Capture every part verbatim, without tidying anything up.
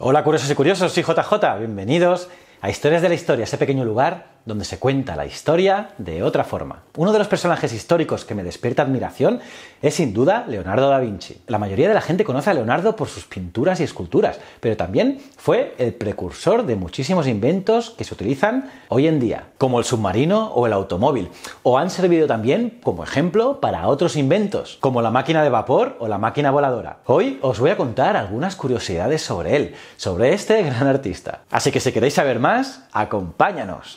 Hola curiosos y curiosos, soy J J, bienvenidos a Historias de la Historia, ese pequeño lugar donde se cuenta la historia de otra forma. Uno de los personajes históricos que me despierta admiración es sin duda Leonardo da Vinci. La mayoría de la gente conoce a Leonardo por sus pinturas y esculturas, pero también fue el precursor de muchísimos inventos que se utilizan hoy en día, como el submarino o el automóvil, o han servido también como ejemplo para otros inventos, como la máquina de vapor o la máquina voladora. Hoy os voy a contar algunas curiosidades sobre él, sobre este gran artista. Así que si queréis saber más, acompáñanos.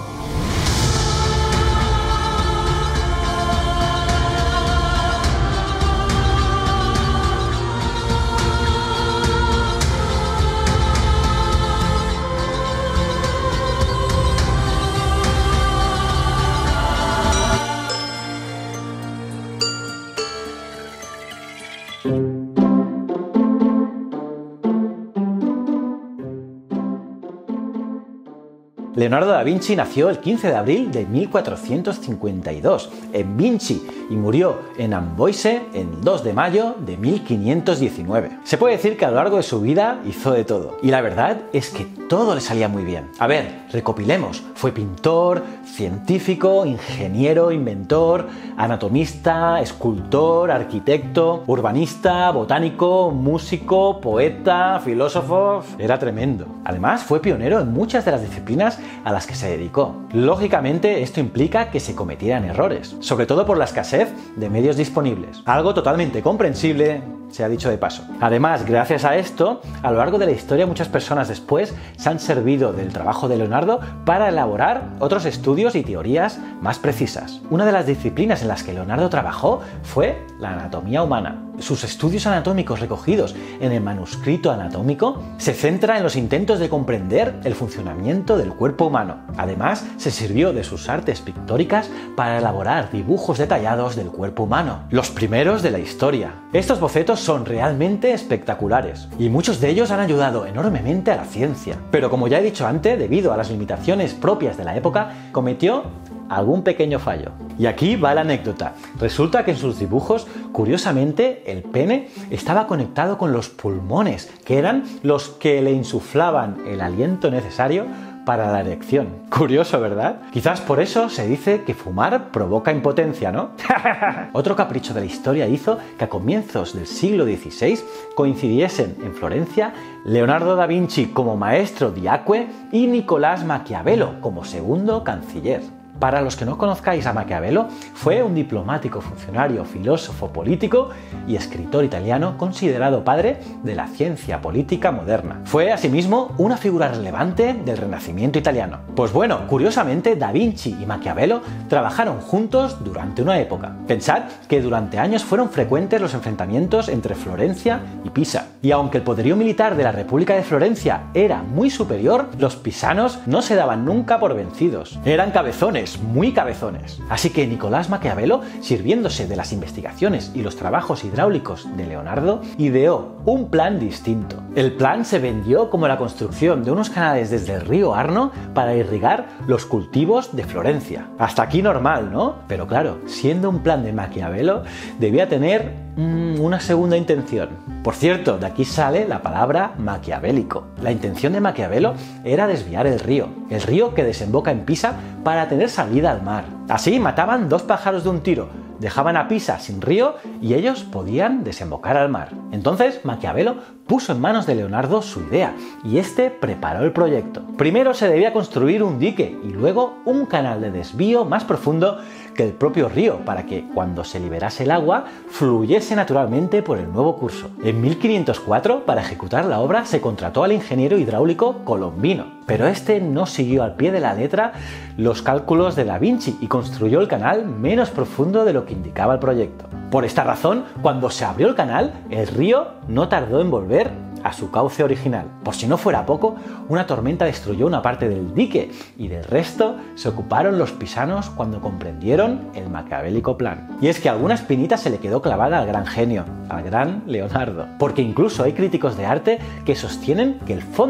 Leonardo da Vinci nació el quince de abril de mil cuatrocientos cincuenta y dos en Vinci y murió en Amboise el dos de mayo de mil quinientos diecinueve. Se puede decir que a lo largo de su vida hizo de todo, y la verdad es que todo le salía muy bien. A ver, recopilemos: fue pintor, científico, ingeniero, inventor, anatomista, escultor, arquitecto, urbanista, botánico, músico, poeta, filósofo. Era tremendo. Además, fue pionero en muchas de las disciplinas a las que se dedicó. Lógicamente, esto implica que se cometieran errores, sobre todo por la escasez de medios disponibles. Algo totalmente comprensible, se ha dicho de paso. Además, gracias a esto, a lo largo de la historia muchas personas después se han servido del trabajo de Leonardo para elaborar otros estudios y teorías más precisas. Una de las disciplinas en las que Leonardo trabajó fue la anatomía humana. Sus estudios anatómicos recogidos en el manuscrito anatómico se centra en los intentos de comprender el funcionamiento del cuerpo humano. Además, se sirvió de sus artes pictóricas para elaborar dibujos detallados del cuerpo humano, los primeros de la historia. Estos bocetos son realmente espectaculares y muchos de ellos han ayudado enormemente a la ciencia. Pero como ya he dicho antes, debido a las limitaciones propias de la época, cometió algún pequeño fallo. Y aquí va la anécdota. Resulta que en sus dibujos, curiosamente, el pene estaba conectado con los pulmones, que eran los que le insuflaban el aliento necesario para la erección. Curioso, ¿verdad? Quizás por eso se dice que fumar provoca impotencia, ¿no? Otro capricho de la historia hizo que a comienzos del siglo dieciséis coincidiesen en Florencia Leonardo da Vinci como maestro di acque y Nicolás Maquiavelo como segundo canciller. Para los que no conozcáis a Maquiavelo, fue un diplomático, funcionario, filósofo, político y escritor italiano considerado padre de la ciencia política moderna. Fue asimismo una figura relevante del Renacimiento italiano. Pues bueno, curiosamente Da Vinci y Maquiavelo trabajaron juntos durante una época. Pensad que durante años fueron frecuentes los enfrentamientos entre Florencia y Pisa. Y aunque el poderío militar de la República de Florencia era muy superior, los pisanos no se daban nunca por vencidos. Eran cabezones, muy cabezones. Así que Nicolás Maquiavelo, sirviéndose de las investigaciones y los trabajos hidráulicos de Leonardo, ideó un plan distinto. El plan se vendió como la construcción de unos canales desde el río Arno para irrigar los cultivos de Florencia. Hasta aquí normal, ¿no? Pero claro, siendo un plan de Maquiavelo, debía tener mmm, una segunda intención. Por cierto, de aquí sale la palabra maquiavélico. La intención de Maquiavelo era desviar el río, el río que desemboca en Pisa, para tener salida al mar. Así mataban dos pájaros de un tiro, dejaban a Pisa sin río y ellos podían desembocar al mar. Entonces Maquiavelo puso en manos de Leonardo su idea y este preparó el proyecto. Primero se debía construir un dique y luego un canal de desvío más profundo que el propio río para que, cuando se liberase el agua, fluyese naturalmente por el nuevo curso. En mil quinientos cuatro, para ejecutar la obra, se contrató al ingeniero hidráulico Colombino, pero este no siguió al pie de la letra los cálculos de Da Vinci y construyó el canal menos profundo de lo que indicaba el proyecto. Por esta razón, cuando se abrió el canal, el río no tardó en volver a su cauce original. Por si no fuera poco, una tormenta destruyó una parte del dique y del resto se ocuparon los pisanos cuando comprendieron el maquiavélico plan. Y es que alguna espinita se le quedó clavada al gran genio, al gran Leonardo, porque incluso hay críticos de arte que sostienen que el fondo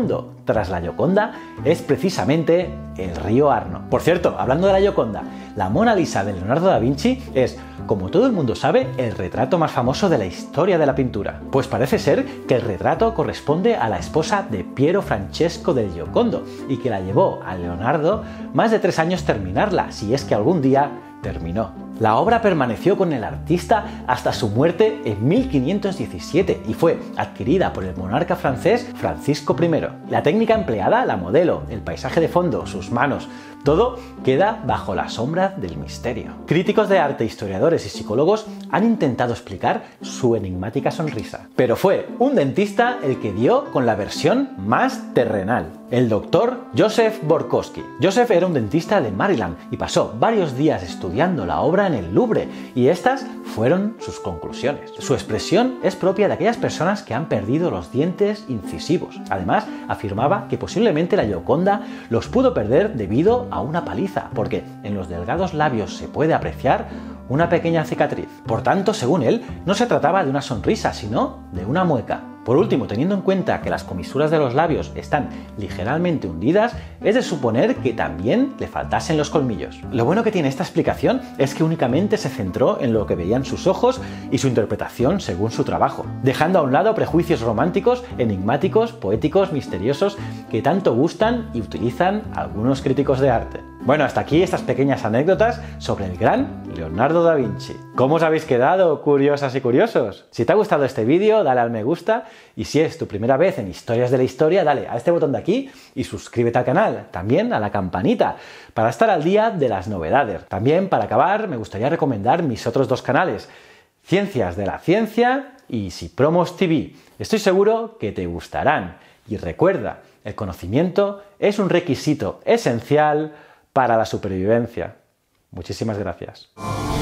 tras la Gioconda es precisamente el río Arno. Por cierto, hablando de la Gioconda, la Mona Lisa de Leonardo da Vinci es, como todo el mundo sabe, el retrato más famoso de la historia de la pintura. Pues parece ser que el retrato corresponde a la esposa de Piero Francesco del Giocondo y que la llevó a Leonardo más de tres años terminarla, si es que algún día terminó. La obra permaneció con el artista hasta su muerte en mil quinientos diecisiete y fue adquirida por el monarca francés Francisco primero. La técnica empleada, la modelo, el paisaje de fondo, sus manos, todo queda bajo la sombra del misterio. Críticos de arte, historiadores y psicólogos han intentado explicar su enigmática sonrisa, pero fue un dentista el que dio con la versión más terrenal, el doctor Joseph Borkowski. Joseph era un dentista de Maryland y pasó varios días estudiando la obra en el Louvre, y estas fueron sus conclusiones. Su expresión es propia de aquellas personas que han perdido los dientes incisivos. Además, afirmaba que posiblemente la Gioconda los pudo perder debido a una paliza, porque en los delgados labios se puede apreciar una pequeña cicatriz. Por tanto, según él, no se trataba de una sonrisa, sino de una mueca. Por último, teniendo en cuenta que las comisuras de los labios están ligeramente hundidas, es de suponer que también le faltasen los colmillos. Lo bueno que tiene esta explicación es que únicamente se centró en lo que veían sus ojos y su interpretación según su trabajo, dejando a un lado prejuicios románticos, enigmáticos, poéticos, misteriosos, que tanto gustan y utilizan algunos críticos de arte. Bueno, hasta aquí estas pequeñas anécdotas sobre el gran Leonardo da Vinci. ¿Cómo os habéis quedado, curiosas y curiosos? Si te ha gustado este vídeo, dale al me gusta, y si es tu primera vez en Historias de la Historia, dale a este botón de aquí y suscríbete al canal, también a la campanita, para estar al día de las novedades. También, para acabar, me gustaría recomendar mis otros dos canales, Ciencias de la Ciencia y Sipromos T V. Estoy seguro que te gustarán. Y recuerda, el conocimiento es un requisito esencial para la supervivencia. Muchísimas gracias.